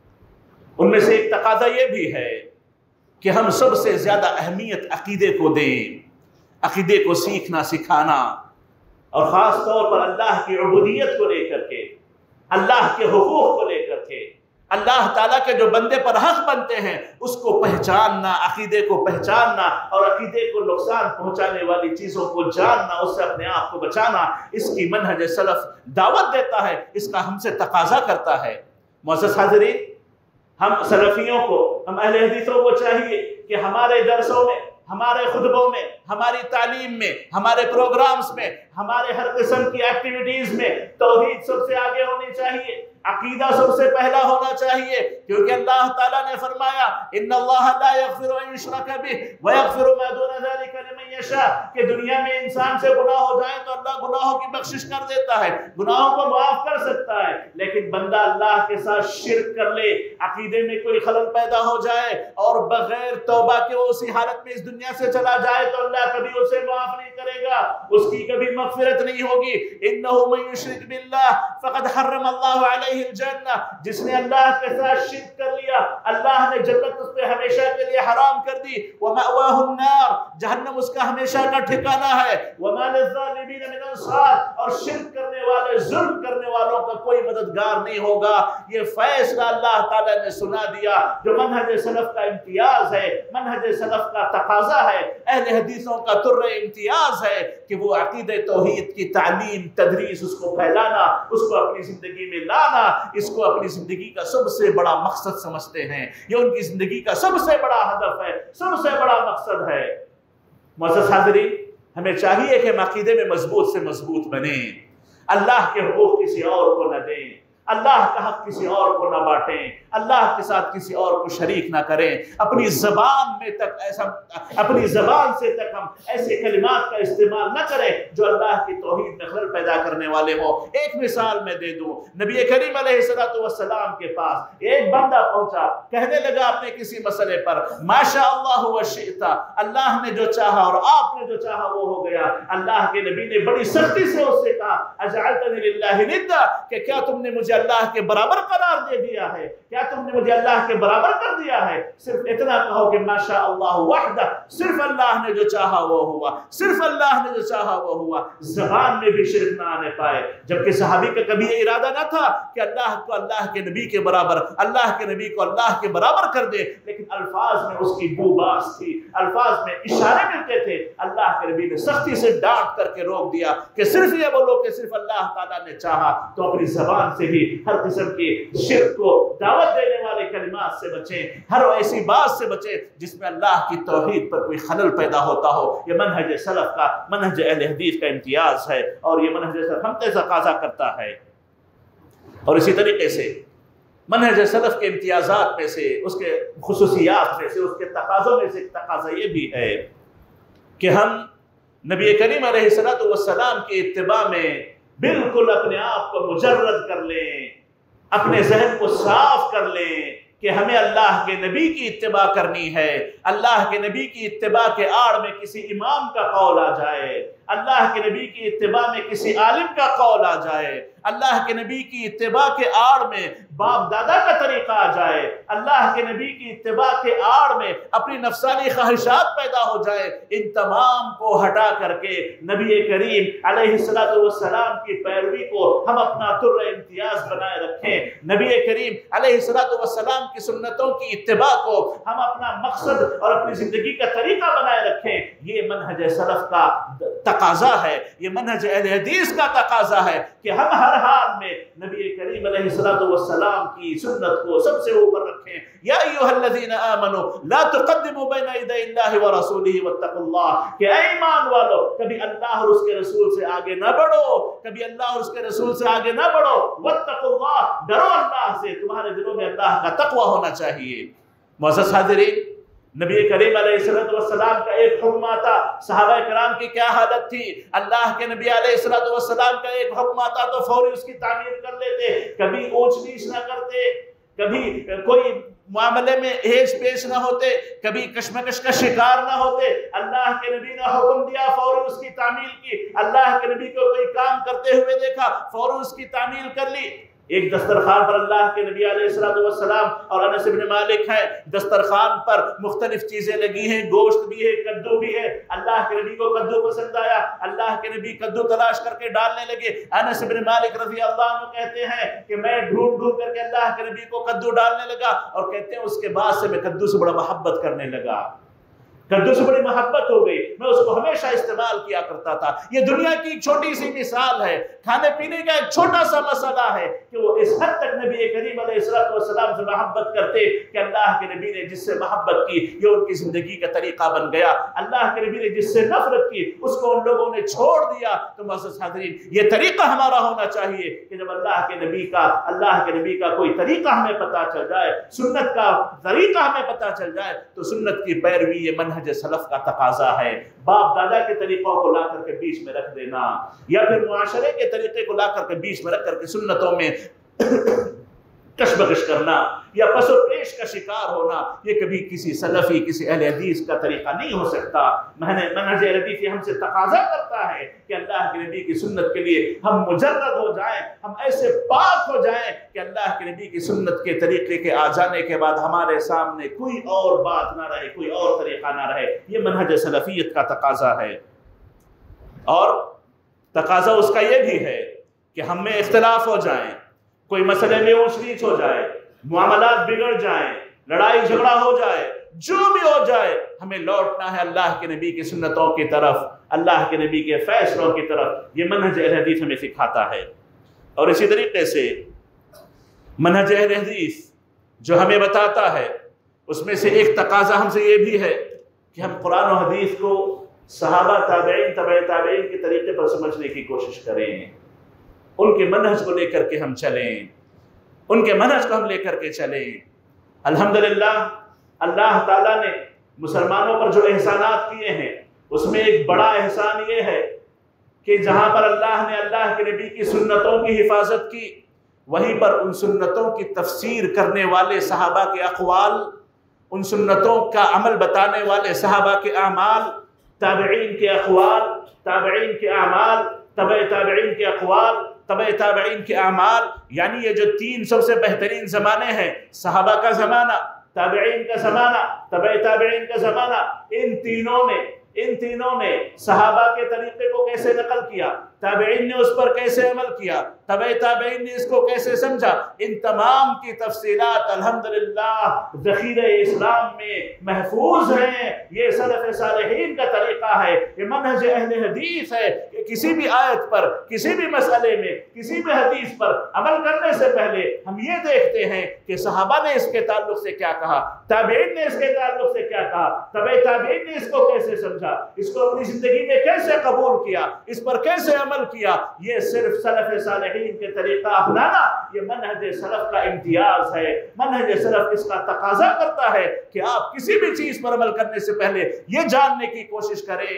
ان میں سے ایک تقاضا یہ بھی ہے کہ ہم سب سے زیادہ اہمیت عقیدے کو دیں، عقیدے کو سیکھنا سکھانا، اور خاص طور پر اللہ کی عبودیت کو لے کر کے، اللہ کے حقوق کو لے کر کے، اللہ تعالیٰ کے جو بندے پر حق بنتے ہیں اس کو پہچاننا، عقیدے کو پہچاننا، اور عقیدے کو نقصان پہنچانے والی چیزوں کو جاننا، اس سے اپنے آپ کو بچانا، اس کی منہج سلف دعوت دیتا ہے، اس کا ہم سے تقاضا کرتا ہے۔ معزز حاضرین، ہم سلفیوں کو، ہم اہل حدیثوں کو چاہیے کہ ہمارے درسوں میں، ہمارے خطبوں میں، ہماری تعلیم میں، ہمارے پروگرامز میں، ہمارے ہر قسم کی ایکٹیویٹیز میں توحید سب سے آگے ہونی چاہیے، عقیدہ سب سے پہلا ہونا چاہیے، کیونکہ اللہ تعالیٰ نے فرمایا ان اللہ لا یغفر ان یشرک بہ ویغفر ما دون ذلک لمن یشاء، کہ دنیا میں انسان سے گناہ ہو جائے تو اللہ گناہوں کی بخشش کر دیتا ہے، گناہوں کو معاف کر سکتا ہے، لیکن بندہ اللہ کے ساتھ شرک کر لے، عقیدے میں کوئی خلل پیدا ہو جائے اور بغیر توبہ کے وہ اسی حالت میں اس دنیا سے چلا جائے تو اللہ کبھی اسے معاف نہیں کرے گا، اس کی کبھی مغفرت نہیں ہوگی۔ انہ من یشرک باللہ فقد حرم اللہ علیہ الجنہ، جس نے اللہ کے ساتھ شرک کر لیا اللہ نے جنت اس پہ ہمیشہ کے لیے حرام کر دی، ومأواہ النار، جہنم اس کا ہمیشہ کا ٹھکانہ ہے، وما للظالمین من انصار، اور شرک کرنے والے، ظلم کرنے والوں کا کوئی مددگار نہیں ہوگا۔ یہ فیصلہ اللہ تعالیٰ نے سنا دیا، جو منہج سلف کا امتیاز ہے، منہج سلف کا تقاضا ہے، اہل حدیثوں کا تر امتیاز ہے کہ وہ عقیدہ توحید کی تعلیم، تدریس، اس کو پھیلانا، اس کو اپنی زندگی میں لانا، اس کو اپنی زندگی کا سب سے بڑا مقصد سمجھتے ہیں، یہ ان کی زندگی کا سب سے بڑا ہدف ہے، سب سے بڑا مقصد ہے۔ معزز حاضرین، ہمیں چاہیے کہ ہم عقیدے میں مضبوط سے مضبوط بنیں، اللہ کے حقوق کسی اور کو نہ دیں، اللہ کا حق کسی اور کو نہ بانٹیں، اللہ کے ساتھ کسی اور کو شریک نہ کریں، اپنی زبان میں تک ایسا اپنی زبان سے تک ہم ایسے کلمات کا استعمال نہ کریں جو اللہ کی توحید میں خلل پیدا کرنے والے ہوں۔ ایک مثال میں دے دوں، نبی کریم علیہ الصلوۃ والسلام کے پاس ایک بندہ پہنچا، کہنے لگا اپنے کسی مسئلے پر ماشاء اللہ وشئت، اللہ نے جو چاہا اور آپ نے جو چاہا وہ ہو گیا۔ اللہ کے نبی نے بڑی سختی سے اس سے کہا اجعلتنی للہ ندا، کہ کیا تم نے مجھے اللہ کے برابر قرار دے دیا ہے؟ کیا تم نے مجھے اللہ کے برابر کر دیا ہے؟ صرف اتنا کہو کہ ماشاء اللہ وحدہ، صرف اللہ نے جو چاہا وہ ہوا، صرف اللہ نے جو چاہا وہ ہوا۔ زبان میں بھی شرک نہ آنے پائے، جبکہ صحابی کا کبھی یہ ارادہ نہ تھا کہ اللہ کو اللہ کے نبی کے برابر، اللہ کے نبی کو اللہ کے برابر کر دے، لیکن الفاظ میں اس کی بو باس تھی، الفاظ میں اشارے ملتے تھے۔ اللہ کے نبی نے سختی سے ڈانٹ کر کے روک دیا کہ صرف یہ بولو کہ صرف اللہ تعالیٰ نے چاہا، تو اپنی زبان سے بھی ہر قسم کی شرک کو دعوت دینے والے کلمات سے بچیں، ہر ایسی بات سے بچیں جس میں اللہ کی توحید پر کوئی خلل پیدا ہوتا ہو۔ یہ منہج سلف کا، منہج اہل حدیث کا امتیاز ہے، اور یہ منہج سلف ہم سے تقاضا کرتا ہے۔ اور اسی طریقے سے منہج سلف کے امتیازات میں سے، اس کے خصوصیات میں سے، اس کے تقاضوں میں سے ایک تقاضا یہ بھی ہے کہ ہم نبی کریم علیہ الصلوۃ والسلام کی اتباع میں بالکل اپنے آپ کو مجرد کر لیں، اپنے ذہن کو صاف کر لیں کہ ہمیں اللہ کے نبی کی اتباع کرنی ہے۔ اللہ کے نبی کی اتباع کے آڑ میں کسی امام کا قول آ جائے، اللہ کے نبی کی اتباع میں کسی عالم کا قول آ جائے، اللہ کے نبی کی اتباع کے آڑ میں باپ دادا کا طریقہ آ جائے، اللہ کے نبی کی اتباع کے آڑ میں اپنی نفسانی خواہشات پیدا ہو جائے، ان تمام کو ہٹا کر کے نبی کریم علیہ الصلوۃ والسلام کی پیروی کو ہم اپنا تر امتیاز بنائے رکھیں، نبی کریم علیہ الصلوۃ والسلام کی سنتوں کی اتباع کو ہم اپنا مقصد اور اپنی زندگی کا طریقہ بنائے رکھیں۔ یہ منہج سلف کا تقاضا ہے، یہ منہج اہل حدیث کا تقاضا ہے کہ ہم ہر حال میں نبی کریم علیہ الصلوۃ والسلام کی سنت کو سب سے اوپر رکھیں۔ یا ایھا الذین آمنوا لا تقدموا بین یدی اللہ ورسولہ واتقوا اللہ، کہ اے ایمان والو کبھی اللہ اور اس کے رسول سے آگے نہ بڑھو، کبھی اللہ اور اس کے رسول سے آگے نہ بڑھو، واتقوا اللہ، ڈرو اللہ سے، تمہارے دلوں میں اللہ کا تقوی ہونا چاہیے۔ معزز حاضرین، نبی کریم علیہ الصلوۃ والسلام کا ایک حکم آتا، صحابہ کرام کی کیا حالت تھی؟ اللہ کے نبی علیہ الصلوۃ والسلام کا ایک حکم آتا تو فوری اس کی تعمیر کر لیتے، کبھی اونچ نیچ نہ کرتے، کبھی کوئی معاملے میں ہیج پیش نہ ہوتے، کبھی کشمکش کا شکار نہ ہوتے۔ اللہ کے نبی نے حکم دیا، فوری اس کی تعمیل کی۔ اللہ کے نبی کو کوئی کام کرتے ہوئے دیکھا، فوری اس کی تعمیل کر لی۔ ایک دسترخوان پر اللہ کے نبی علیہ الصلوۃ والسلام اور انس بن مالک ہیں، دسترخوان پر مختلف چیزیں لگی ہیں، گوشت بھی ہے، کدو بھی ہے۔ اللہ کے نبی کو کدو پسند آیا، اللہ کے نبی کدو تلاش کر کے ڈالنے لگے۔ انس بن مالک رضی اللہ عنہ کہتے ہیں کہ میں ڈھونڈ ڈھونڈ کر کے اللہ کے نبی کو کدو ڈالنے لگا، اور کہتے ہیں اس کے بعد سے میں کدو سے بڑا محبت کرنے لگا، کدو سے بڑی محبت ہو گئی، میں اس کو ہمیشہ استعمال کیا کرتا تھا۔ یہ دنیا کی ایک چھوٹی سی مثال ہے، کھانے پینے کا ایک چھوٹا سا مسئلہ ہے کہ وہ اس حد تک نبی کریم علیہ الصلوۃ والسلام سے محبت کرتے کہ اللہ کے نبی نے جس سے محبت کی یہ ان کی زندگی کا طریقہ بن گیا، اللہ کے نبی نے جس سے نفرت کی اس کو ان لوگوں نے چھوڑ دیا۔ تو معزز حاضرین، یہ طریقہ ہمارا ہونا چاہیے کہ جب اللہ کے نبی کا اللہ کے نبی کا کوئی طریقہ ہمیں پتہ چل جائے، سنت کا طریقہ ہمیں پتہ چل جائے، تو سنت کی پیروی یہ منہج سلف کا تقاضا ہے۔ باپ دادا کے طریقوں کو لا کر کے بیچ میں رکھ دینا، یا پھر معاشرے کے طریقے کو لا کر کے بیچ میں رکھ کر کے سنتوں میں کشمکش کرنا یا پس و پیش کا شکار ہونا، یہ کبھی کسی سلفی، کسی اہل حدیث کا طریقہ نہیں ہو سکتا۔ منہج اہل حدیث ہم سے تقاضا کرتا ہے کہ اللہ کے نبی کی سنت کے لیے ہم مجرد ہو جائیں، ہم ایسے پاک ہو جائیں کہ اللہ کے نبی کی سنت کے طریقے کے آ جانے کے بعد ہمارے سامنے کوئی اور بات نہ رہے، کوئی اور طریقہ نہ رہے۔ یہ منہج سلفیت کا تقاضا ہے۔ اور تقاضا اس کا یہ بھی ہے کہ ہم میں اختلاف ہو جائیں، کوئی مسئلے میں اونچ نیچ ہو جائے، معاملات بگڑ جائیں، لڑائی جھگڑا ہو جائے، جو بھی ہو جائے، ہمیں لوٹنا ہے اللہ کے نبی کی سنتوں کی طرف، اللہ کے نبی کے فیصلوں کی طرف۔ یہ منہج اہل حدیث ہمیں سکھاتا ہے۔ اور اسی طریقے سے منہج اہل حدیث جو ہمیں بتاتا ہے، اس میں سے ایک تقاضا ہم سے یہ بھی ہے کہ ہم قرآن و حدیث کو صحابہ، تابعین، تبع تابعین کے طریقے پر سمجھنے کی کوشش کریں، ان کے منہج کو لے کر کے ہم چلیں۔ ان کے منہج کو ہم لے کر کے چلیں۔ الحمدللہ اللہ تعالیٰ نے مسلمانوں پر جو احسانات کیے ہیں اس میں ایک بڑا احسان یہ ہے کہ جہاں پر اللہ نے اللہ کے نبی کی سنتوں کی حفاظت کی، وہیں پر ان سنتوں کی تفسیر کرنے والے صحابہ کے اقوال، ان سنتوں کا عمل بتانے والے صحابہ کے اعمال، تابعین کے اقوال، تابعین کے اعمال، تبع تابعین کے اقوال، تبع تابعین کے اعمال، یعنی یہ جو تین سب سے بہترین زمانے ہیں، صحابہ کا زمانہ، تابعین کا زمانہ، تبع تابعین کا زمانہ، ان تینوں نے ان تینوں نے صحابہ کے طریقے کو کیسے نقل کیا، تابعین نے اس پر کیسے عمل کیا، تبع تابعین نے اس کو کیسے سمجھا، ان تمام کی تفصیلات الحمدللہ ذخیرہ اسلام میں محفوظ ہیں۔ یہ سلف صالحین کا طریقہ ہے، یہ منہج اہل حدیث ہے کہ کسی بھی آیت پر، کسی بھی مسئلے میں، کسی بھی حدیث پر عمل کرنے سے پہلے ہم یہ دیکھتے ہیں کہ صحابہ نے اس کے تعلق سے کیا کہا، تابعین نے اس کے تعلق سے کیا کہا، تبع تابعین نے اس کو کیسے سمجھا، اس کو اپنی زندگی میں کیسے قبول کیا، اس پر کیسے عمل کیا۔ یہ صرف سلف صالحین کے طریقہ اپنانا یہ منہج سلف کا امتیاز ہے۔ منہج سلف اس کا تقاضا کرتا ہے کہ آپ کسی بھی چیز پر عمل کرنے سے پہلے یہ جاننے کی کوشش کریں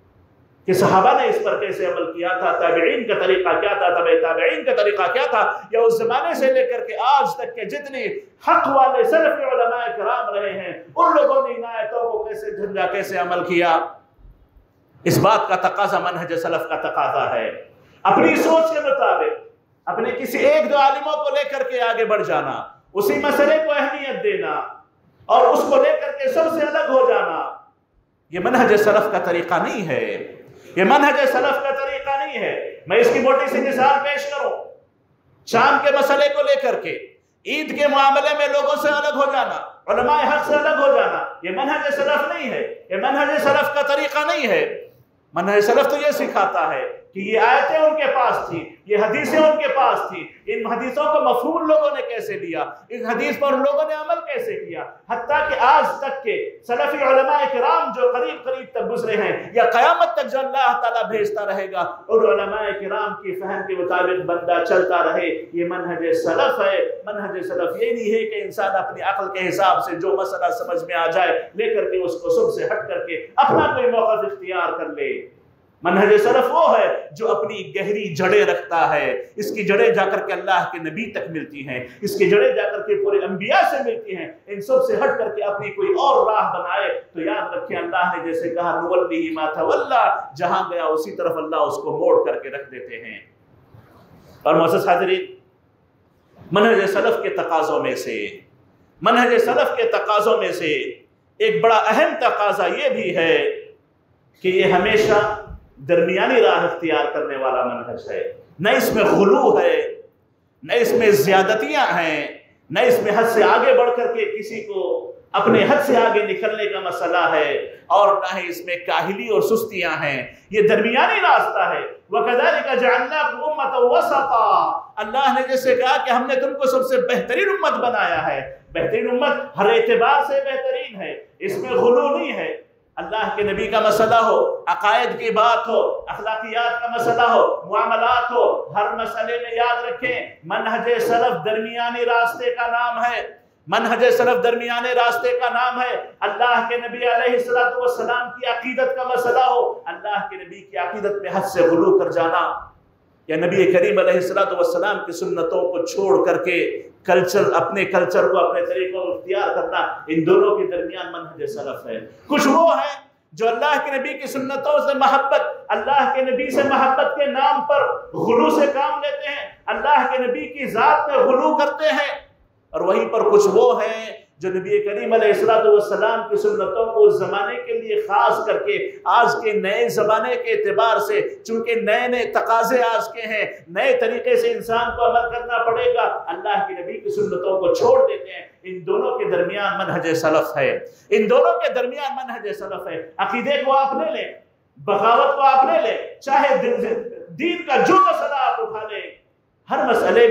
کہ صحابہ نے اس پر کیسے عمل کیا تھا، تابعین کا طریقہ کیا تھا، تبع تابعین کا طریقہ کیا تھا، یا اس زمانے سے لے کر کے آج تک کے جتنے حق والے سلف علماء کرام رہے ہیں ان لوگوں نے ان آیتوں کو کیسے جھنجا، کیسے عمل کیا۔ اس بات کا تقاضا منہج سلف کا تقاضا ہے۔ اپنی سوچ کے مطابق اپنے کسی ایک دو عالموں کو لے کر کے آگے بڑھ جانا، اسی مسئلے کو اہمیت دینا اور اس کو لے کر کے سب سے الگ ہو جانا، یہ منہج سلف کا طریقہ نہیں ہے، یہ منہج سلف کا طریقہ نہیں ہے۔ میں اس کی موٹی سی مثال پیش کروں، شام کے مسئلے کو لے کر کے عید کے معاملے میں لوگوں سے الگ ہو جانا، علماء حق سے الگ ہو جانا، یہ منہج سلف نہیں ہے، یہ منہج سلف کا طریقہ نہیں ہے۔ منہج سلف تو یہ سکھاتا ہے کہ یہ آیتیں ان کے پاس تھی، یہ حدیثیں ان کے پاس تھی، ان حدیثوں کو مفہوم لوگوں نے کیسے لیا، اس حدیث پر لوگوں نے عمل کیسے کیا، حتیٰ کہ آج تک کے سلفی علماء کرام جو قریب قریب تک گزرے ہیں یا قیامت تک جو اللہ تعالیٰ بھیجتا رہے گا، اور علماء کرام کی فہم کے مطابق بندہ چلتا رہے، یہ منہج سلف ہے۔ منہج سلف یہ نہیں ہے کہ انسان اپنی عقل کے حساب سے جو مسئلہ سمجھ میں آ جائے لے کر کے اس کو سب سے ہٹ کر کے اپنا کوئی موقف اختیار کر لے۔ منہج سلف وہ ہے جو اپنی گہری جڑیں رکھتا ہے، اس کی جڑیں جا کر کے اللہ کے نبی تک ملتی ہیں، اس کی جڑیں جا کر کے پورے انبیاء سے ملتی ہیں۔ ان سب سے ہٹ کر کے اپنی کوئی اور راہ بنائے تو یاد رکھیں اللہ نے جیسے کہا نولیہ ما تولی، جہاں گیا اسی طرف اللہ اس کو موڑ کر کے رکھ دیتے ہیں۔ اور معزز حاضرین، منہج سلف کے تقاضوں میں سے منہج سلف کے تقاضوں میں سے ایک بڑا اہم تقاضا یہ بھی ہے کہ یہ ہمیشہ درمیانی راہ اختیار کرنے والا منہج ہے۔ نہ اس میں غلو ہے، نہ اس میں زیادتیاں ہیں، نہ اس میں حد سے آگے بڑھ کر کے کسی کو اپنے حد سے آگے نکلنے کا مسئلہ ہے، اور نہ ہی اس میں کاہلی اور سستیاں ہیں۔ یہ درمیانی راستہ ہے۔ وَكَذَلِكَ جَعَلْنَاكُمْ أُمَّةً وَسَطًا، اللہ نے جیسے کہا کہ ہم نے تم کو سب سے بہترین امت بنایا ہے۔ بہترین امت ہر اعتبار سے بہترین ہے، اس میں غلو نہیں ہے۔ اللہ کے نبی کا مسئلہ ہو، عقائد کی بات ہو، اخلاقیات کا مسئلہ ہو، معاملات ہو، ہر مسئلے میں یاد رکھیں منہج سلف درمیانی راستے کا نام ہے۔ منہج سلف درمیانے راستے کا نام ہے۔ اللہ کے نبی علیہ السلام کی عقیدت کا مسئلہ ہو، اللہ کے نبی کی عقیدت میں حد سے غلو کر جانا، یا نبی کریم علیہ السلام کی سنتوں کو چھوڑ کر کے کلچر اپنے کلچر کو اپنے طریقوں کو اختیار کرنا، ان دونوں کے درمیان منہج سلف ہے۔ کچھ وہ ہیں جو اللہ کے نبی کی سنتوں سے محبت، اللہ کے نبی سے محبت کے نام پر غلو سے کام لیتے ہیں، اللہ کے نبی کی ذات میں غلو کرتے ہیں، اور وہیں پر کچھ وہ ہیں جو نبی کریم علیہ السلام کی سنتوں کو اس زمانے کے لیے خاص کر کے آج کے نئے زمانے کے اعتبار سے، چونکہ نئے نئے تقاضے آج کے ہیں، نئے طریقے سے انسان کو عمل کرنا پڑے گا، اللہ کے نبی کی سنتوں کو چھوڑ دیتے ہیں۔ ان دونوں کے درمیان منہج سلف ہے، ان دونوں کے درمیان منہج سلف ہے۔ عقیدے کو آپ لے لیں، بغاوت کو آپ لے لیں، چاہے دین کا جو مسئلہ آپ اٹھا لیں، ہر مسئلے میں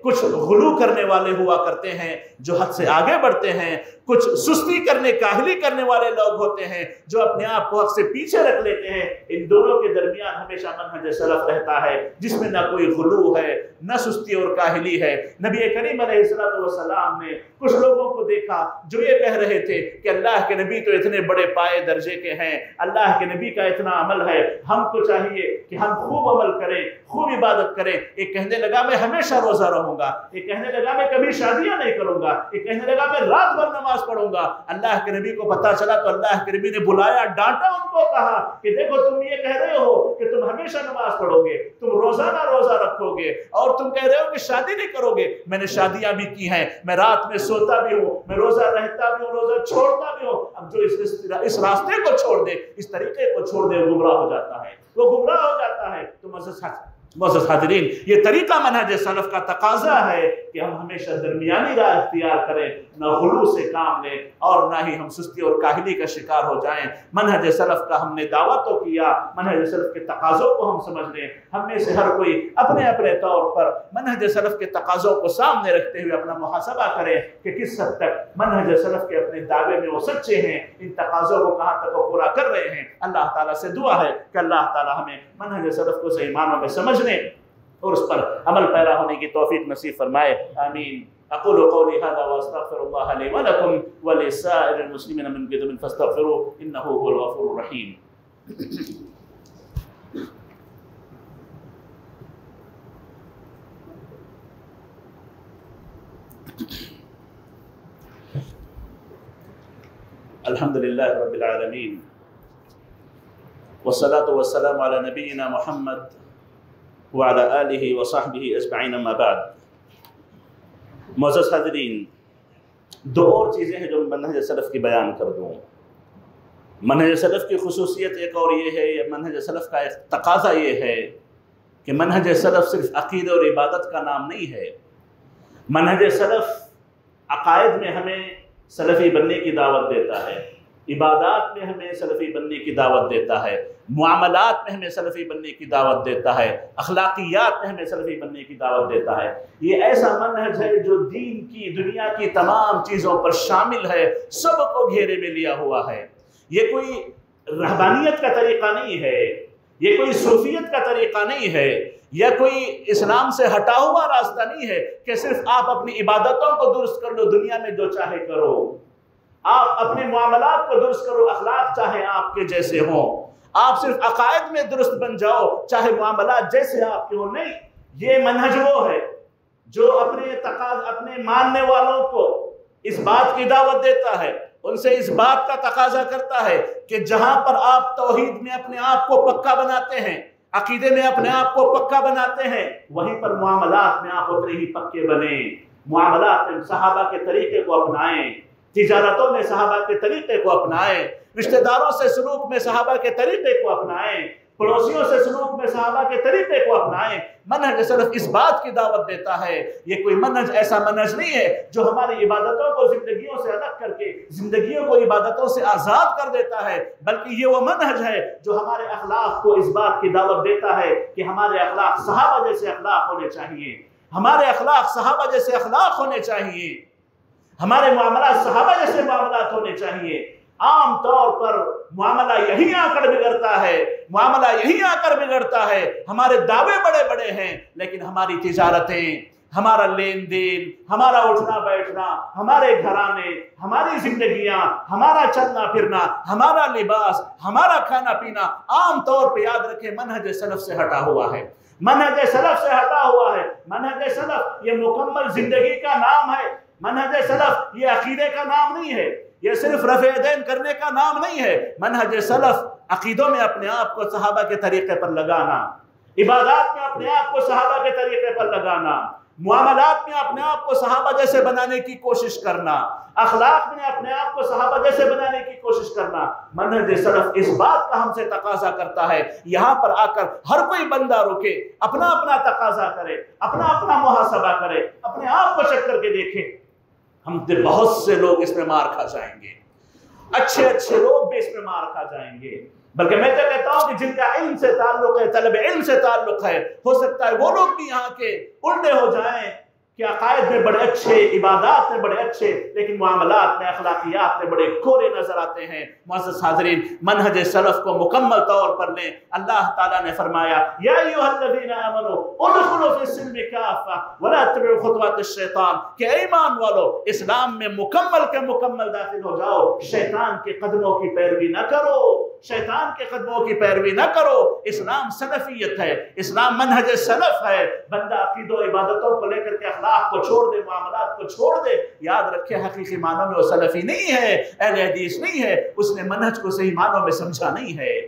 کچھ غلو کرنے والے ہوا کرتے ہیں جو حد سے آگے بڑھتے ہیں، کچھ سستی کرنے کاہلی کرنے والے لوگ ہوتے ہیں جو اپنے آپ کو حق سے پیچھے رکھ لیتے ہیں۔ ان دونوں کے درمیان ہمیشہ منہج سلف رہتا ہے جس میں نہ کوئی غلو ہے نہ سستی اور کاہلی ہے۔ نبی کریم علیہ الصلوۃ والسلام نے کچھ لوگوں کو دیکھا جو یہ کہہ رہے تھے کہ اللہ کے نبی تو اتنے بڑے پائے درجے کے ہیں، اللہ کے نبی کا اتنا عمل ہے، ہم کو چاہیے کہ ہم خوب عمل کریں، خوب عبادت کریں۔ ایک کہنے لگا میں ہمیشہ روزہ رہوں گا، ایک کہنے لگا میں کبھی شادیاں نہیں کروں گا، ایک کہنے لگا میں رات بھر نماز پڑھوں گا۔ اللہ کے نبی کو پتا چلا تو اللہ کے نبی نے بلایا، ڈانٹا ان کو، کہا کہ دیکھو تم یہ کہہ رہے ہو کہ تم ہمیشہ نماز پڑھو گے، تم روزانہ روزہ رکھو گے، اور تم کہہ رہے ہو کہ شادی نہیں کرو گے۔ میں نے شادیاں بھی کی ہیں، میں رات میں سوتا بھی ہوں، میں روزہ رہتا بھی ہوں، روزہ چھوڑتا بھی ہوں۔ اب جو اس اس راستے کو چھوڑ دے، اس طریقے کو چھوڑ دے، وہ گمراہ ہو جاتا ہے، وہ گمراہ ہو جاتا ہے۔ تو معزز معزز حاضرین، یہ طریقہ منہج سلف کا تقاضا ہے کہ ہم ہمیشہ درمیانی راہ اختیار کریں، نہ غلو سے کام لیں اور نہ ہی ہم سستی اور کاہلی کا شکار ہو جائیں۔ منہج سلف کا ہم نے دعویٰ تو کیا، منہج سلف کے تقاضوں کو ہم سمجھ لیں۔ ہم میں سے ہر کوئی اپنے اپنے طور پر منہج سلف کے تقاضوں کو سامنے رکھتے ہوئے اپنا محاسبہ کرے کہ کس حد تک منہج سلف کے اپنے دعوے میں وہ سچے ہیں، ان تقاضوں کو کہاں تک وہ پورا کر رہے ہیں۔ اللہ تعالیٰ سے دعا ہے کہ اللہ تعالیٰ ہمیں منہج سلف کو صحیح معنوں میں سمجھنے اور اس پر عمل پیرا ہونے کی توفیق نصیب فرمائے، آمین۔ اقول قولی هذا واستغفر الله لي ولكم ولسائر المسلمين من كل ذنب فاستغفروه انه هو الغفور الرحيم۔ الحمد لله رب العالمين والصلاة والسلام على نبينا محمد وعلى آلہ وصحبہ اجمعین، اما بعد۔ معزز حاضرین، دو اور چیزیں ہیں جو منہج سلف کی بیان کر دوں۔ منہج سلف کی خصوصیت ایک اور یہ ہے، یہ منہج سلف کا ایک تقاضا یہ ہے کہ منہج سلف صرف عقیدہ اور عبادت کا نام نہیں ہے۔ منہج سلف عقائد میں ہمیں سلفی بننے کی دعوت دیتا ہے، عبادات میں ہمیں سلفی بننے کی دعوت دیتا ہے، معاملات میں ہمیں سلفی بننے کی دعوت دیتا ہے، اخلاقیات میں ہمیں سلفی بننے کی دعوت دیتا ہے۔ یہ ایسا منہج ہے جو دین کی، دنیا کی تمام چیزوں پر شامل ہے، سب کو گھیرے میں لیا ہوا ہے۔ یہ کوئی رہبانیت کا طریقہ نہیں ہے، یہ کوئی صوفیت کا طریقہ نہیں ہے، یا کوئی اسلام سے ہٹا ہوا راستہ نہیں ہے کہ صرف آپ اپنی عبادتوں کو درست کر لو، دنیا میں جو چاہے کرو، آپ اپنے معاملات کو درست کرو، اخلاق چاہے آپ کے جیسے ہوں، آپ صرف عقائد میں درست بن جاؤ چاہے معاملات جیسے آپ کے ہوں۔ نہیں، یہ منہج وہ ہے جو اپنے تقاض اپنے ماننے والوں کو اس بات کی دعوت دیتا ہے، ان سے اس بات کا تقاضا کرتا ہے کہ جہاں پر آپ توحید میں اپنے آپ کو پکا بناتے ہیں، عقیدے میں اپنے آپ کو پکا بناتے ہیں، وہیں پر معاملات میں آپ اتنے ہی پکے بنیں، معاملات میں صحابہ کے طریقے کو اپنائیں، تجارتوں میں صحابہ کے طریقے کو اپنائیں، رشتہ داروں سے سلوک میں صحابہ کے طریقے کو اپنائیں، پڑوسیوں سے سلوک میں صحابہ کے طریقے کو اپنائیں۔ منہج سلف اس بات کی دعوت دیتا ہے، یہ کوئی منہج ایسا منہج نہیں ہے جو ہماری عبادتوں کو زندگیوں سے الگ کر کے زندگیوں کو عبادتوں سے آزاد کر دیتا ہے، بلکہ یہ وہ منہج ہے جو ہمارے اخلاق کو اس بات کی دعوت دیتا ہے کہ ہمارے اخلاق صحابہ جیسے اخلاق ہونے چاہیے، ہمارے اخلاق صحابہ جیسے اخلاق ہونے چاہیے، ہمارے معاملات صحابہ جیسے معاملات ہونے چاہیے۔ عام طور پر معاملہ یہی آ کر بگڑتا ہے، معاملہ یہی آ کر بگڑتا ہے، ہمارے دعوے بڑے بڑے ہیں لیکن ہماری تجارتیں، ہمارا لین دین، ہمارا اٹھنا بیٹھنا، ہمارے گھرانے، ہماری زندگیاں، ہمارا چلنا پھرنا، ہمارا لباس، ہمارا کھانا پینا عام طور پہ یاد رکھیں منہج سلف سے ہٹا ہوا ہے، منہج سلف سے ہٹا ہوا ہے۔ منہج سلف یہ مکمل زندگی کا نام ہے، منہج سلف یہ عقیدے کا نام نہیں ہے، یہ صرف رفع دین کرنے کا نام نہیں ہے۔ منہج سلف عقیدوں میں اپنے آپ کو صحابہ کے طریقے پر لگانا، عبادات میں اپنے آپ کو صحابہ کے طریقے پر لگانا، معاملات میں اپنے آپ کو صحابہ جیسے بنانے کی کوشش کرنا، اخلاق میں اپنے آپ کو صحابہ جیسے بنانے کی کوشش کرنا۔ منہج سلف اس بات کا ہم سے تقاضا کرتا ہے، یہاں پر آ کر ہر کوئی بندہ رکے، اپنا اپنا تقاضا کرے، اپنا اپنا محاسبہ کرے، اپنے آپ کو چیک کر کے دیکھے۔ ہم بہت سے لوگ اس میں مار کھا جائیں گے، اچھے اچھے لوگ بھی اس میں مار کھا جائیں گے، بلکہ میں تو کہتا ہوں کہ جن کا علم سے تعلق ہے، طلب علم سے تعلق ہے، ہو سکتا ہے وہ لوگ بھی یہاں کے الٹے ہو جائیں کہ عقائد میں بڑے اچھے، عبادات میں بڑے اچھے، لیکن معاملات میں، اخلاقیات میں بڑے کورے نظر آتے ہیں۔ معزز حاضرین، منہج سلف کو مکمل طور پر لیں۔ اللہ تعالیٰ نے فرمایا یا ایھا الذین آمنوا ادخلوا فی السلم کافہ ولا تتبعوا خطوات الشیطان، کہ اے ایمان والو اسلام میں مکمل کے مکمل داخل ہو جاؤ، شیطان کے قدموں کی پیروی نہ کرو، شیطان کے قدموں کی پیروی نہ کرو۔ اسلام سلفیت ہے، اسلام منہج سلف ہے۔ بندہ عقید و عبادتوں کو لے کر کے اخلاق کو چھوڑ دے، معاملات کو چھوڑ دے، یاد رکھے حقیقی معنوں میں وہ سلفی نہیں ہے، اہل حدیث نہیں ہے، اس نے منہج کو صحیح معنوں میں سمجھا نہیں ہے۔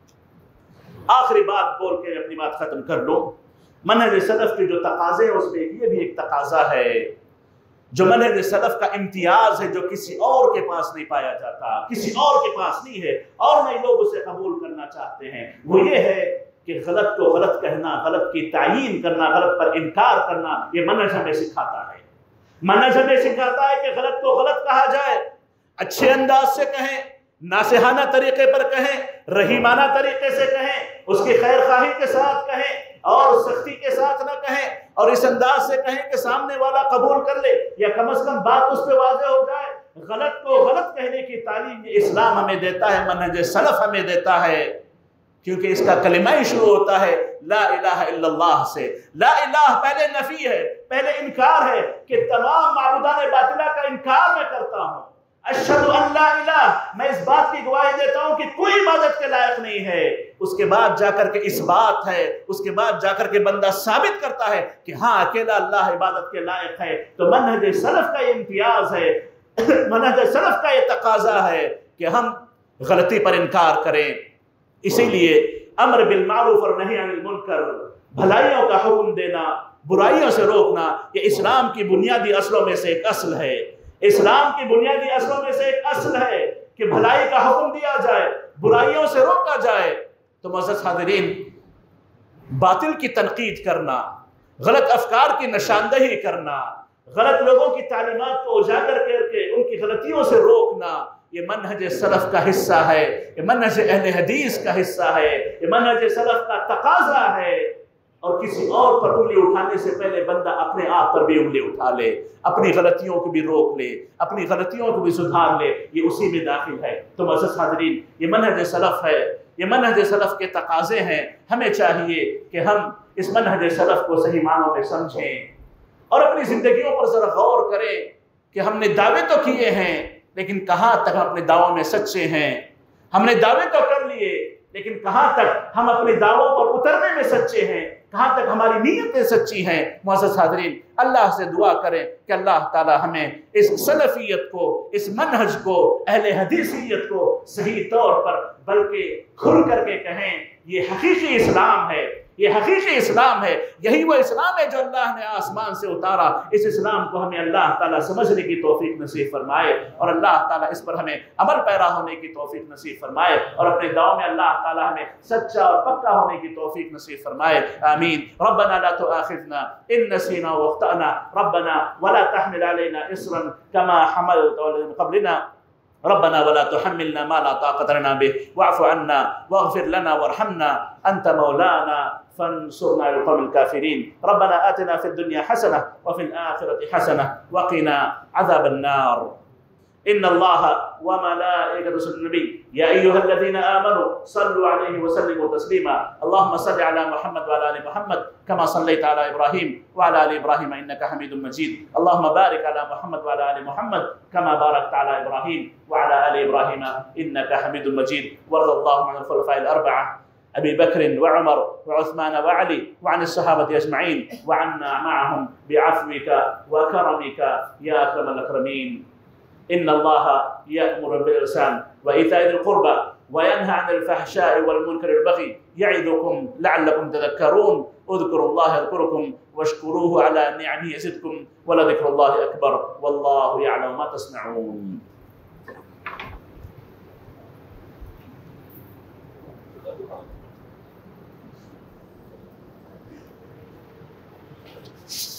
آخری بات بول کے اپنی بات ختم کر لو۔ منہج سلف کے جو تقاضے ہیں اس میں یہ بھی ایک تقاضا ہے، جو منہج سلف کا امتیاز ہے، جو کسی اور کے پاس نہیں پایا جاتا، کسی اور کے پاس نہیں ہے، اور نئی لوگ اسے قبول کرنا چاہتے ہیں، وہ یہ ہے کہ غلط کو غلط کہنا، غلط کی تعیین کرنا، غلط پر انکار کرنا، یہ منہج ہمیں سکھاتا ہے۔ منہج ہمیں سکھاتا ہے کہ غلط کو غلط کہا جائے، اچھے انداز سے کہیں، ناصحانہ طریقے پر کہیں، رحیمانہ طریقے سے کہیں، اس کی خیر خواہی کے ساتھ کہیں، اور سختی کے ساتھ نہ کہیں، اور اس انداز سے کہیں کہ سامنے والا قبول کر لے، یا کم از کم بات اس پہ واضح ہو جائے۔ غلط کو غلط کہنے کی تعلیم اسلام ہمیں دیتا ہے، منہج سلف ہمیں دیتا ہے، کیونکہ اس کا کلمہ ہی شروع ہوتا ہے لا الہ الا اللہ سے۔ لا الہ پہلے نفی ہے، پہلے انکار ہے کہ تمام معبودان باطلہ کا انکار میں کرتا ہوں۔ اشہد ان لا الہ، میں اس بات کی گواہی دیتا ہوں کہ کوئی عبادت کے لائق نہیں ہے۔ اس کے بعد جا کر کے اس بات ہے، اس کے بعد جا کر کے بندہ ثابت کرتا ہے کہ ہاں اکیلا اللہ عبادت کے لائق ہے۔ تو منہج سلف کا یہ امتیاز ہے، منہج سلف کا یہ تقاضا ہے کہ ہم غلطی پر انکار کریں۔ اسی لیے امر بالمعروف اور نہی عن المنکر، بھلائیوں کا حکم دینا، برائیوں سے روکنا، یہ اسلام کی بنیادی اصلوں میں سے ایک اصل ہے۔ اسلام کی بنیادی اصلوں میں سے ایک اصل ہے کہ بھلائی کا حکم دیا جائے، برائیوں سے روکا جائے۔ تو معزز حاضرین، باطل کی تنقید کرنا، غلط افکار کی نشاندہی کرنا، غلط لوگوں کی تعلیمات کو اجاگر کر کے ان کی غلطیوں سے روکنا، یہ منہج سلف کا حصہ ہے، یہ منہج اہل حدیث کا حصہ ہے، یہ منہج سلف کا تقاضا ہے۔ اور کسی اور پر انگلی اٹھانے سے پہلے بندہ اپنے آپ پر بھی انگلی اٹھا لے، اپنی غلطیوں کو بھی روک لے، اپنی غلطیوں کو بھی سدھار لے، یہ اسی میں داخل ہے۔ تو معزز حاضرین، یہ منہج سلف ہے، یہ منہج سلف کے تقاضے ہیں۔ ہمیں چاہیے کہ ہم اس منہج سلف کو صحیح معنوں میں سمجھیں اور اپنی زندگیوں پر ذرا غور کریں کہ ہم نے دعوے تو کیے ہیں، لیکن کہاں تک ہم اپنے دعووں میں سچے ہیں۔ ہم نے دعوے تو کر لیے، لیکن کہاں تک ہم اپنے دعووں پر اترنے میں سچے ہیں، کہاں تک ہماری نیتیں سچی ہیں۔ معزز حاضرین، اللہ سے دعا کریں کہ اللہ تعالی ہمیں اس سلفیت کو، اس منہج کو، اہل حدیثیت کو صحیح طور پر بلکہ کھل کر کے کہیں یہ حقیقی اسلام ہے، یہ حقیقی اسلام ہے، یہی وہ اسلام ہے جو اللہ نے آسمان سے اتارا۔ اس اسلام کو ہمیں اللہ تعالیٰ سمجھنے کی توفیق نصیب فرمائے، اور اللہ تعالیٰ اس پر ہمیں عمل پیرا ہونے کی توفیق نصیب فرمائے، اور اپنے دعاؤں میں اللہ تعالیٰ ہمیں سچا اور پکا ہونے کی توفیق نصیب فرمائے، آمین۔ ربنا لا تؤاخذنا ان نسینا واخطأنا، ربنا ولا تحمل علينا اصرا كما حملت على من قبلنا، ربنا ولا تحملنا ما لا طاقة لنا به، واعف عنا واغفر لنا وارحمنا، أنت مولانا فانصرنا على القوم الكافرين. ربنا آتنا في الدنيا حسنة وفي الآخرة حسنة وقنا عذاب النار. إن الله وملائكته يصلون على النبي يا أيها الذين آمنوا صلوا عليه وسلموا تسليما. اللهم صل على محمد وعلى آل محمد كما صليت على إبراهيم وعلى آل إبراهيم إنك حميد مجيد. اللهم بارك على محمد وعلى آل محمد كما باركت على إبراهيم وعلى آل إبراهيم إنك حميد مجيد. وارض اللهم عن الخلفاء الأربعة أبي بكر وعمر وعثمان وعلي وعن الصحابة أجمعين وعنا معهم بعفوك وكرمك يا أكرم الأكرمين. إن الله يأمر بالإحسان وإيتاء ذي القربى وينهى عن الفحشاء والمنكر والبغي يعظكم لعلكم تذكرون. اذكروا الله يذكركم واشكروه على نعمه يزدكم ولذكر الله أكبر والله يعلم ما تصنعون. you